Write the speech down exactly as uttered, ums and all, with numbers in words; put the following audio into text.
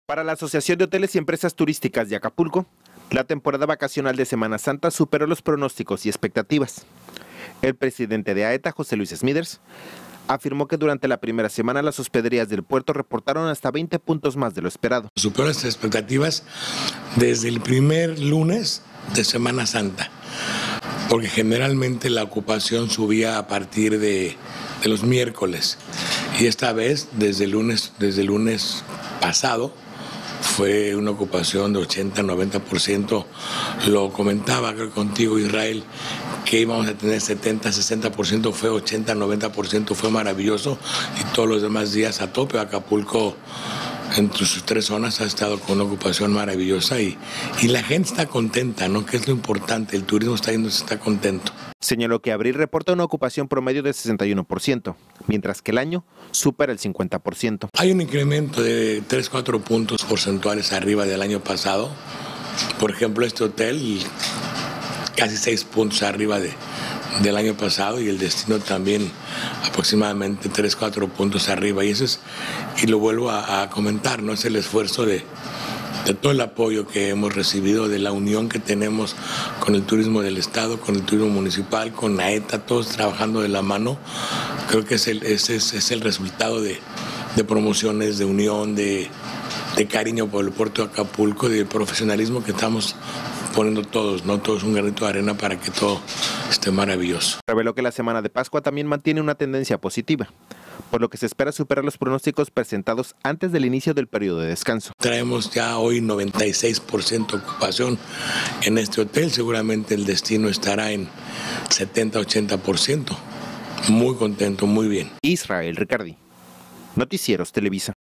Para la Asociación de Hoteles y Empresas Turísticas de Acapulco, la temporada vacacional de Semana Santa superó los pronósticos y expectativas. El presidente de AETA, José Luis Smithers, afirmó que durante la primera semana las hospederías del puerto reportaron hasta veinte puntos más de lo esperado. Superó las expectativas desde el primer lunes de Semana Santa, porque generalmente la ocupación subía a partir de, de los miércoles, y esta vez desde el lunes, desde el lunes pasado fue una ocupación de ochenta a noventa por ciento. Lo comentaba creo contigo, Israel, que íbamos a tener setenta a sesenta por ciento, fue ochenta a noventa por ciento, fue maravilloso, y todos los demás días a tope. Acapulco, entre sus tres zonas, ha estado con una ocupación maravillosa y, y la gente está contenta, ¿no? Que es lo importante, el turismo está yendo, está contento. Señaló que abril reporta una ocupación promedio de sesenta y uno por ciento, mientras que el año supera el cincuenta por ciento. Hay un incremento de tres a cuatro puntos porcentuales arriba del año pasado. Por ejemplo, este hotel casi seis puntos arriba de, del año pasado, y el destino también aproximadamente tres a cuatro puntos arriba. Y eso es, y lo vuelvo a, a comentar, ¿no? Es el esfuerzo de, de todo el apoyo que hemos recibido, de la unión que tenemos con el turismo del Estado, con el turismo municipal, con AETA, todos trabajando de la mano. Creo que es el, ese es, es el resultado de, de promociones, de unión, de, de cariño por el puerto de Acapulco, del profesionalismo que estamos poniendo todos, ¿no? Todos un granito de arena para que todo esté maravilloso. Reveló que la semana de Pascua también mantiene una tendencia positiva, por lo que se espera superar los pronósticos presentados antes del inicio del periodo de descanso. Traemos ya hoy noventa y seis por ciento ocupación en este hotel, seguramente el destino estará en setenta a ochenta por ciento. Muy contento, muy bien. Israel Ricardi, Noticieros Televisa.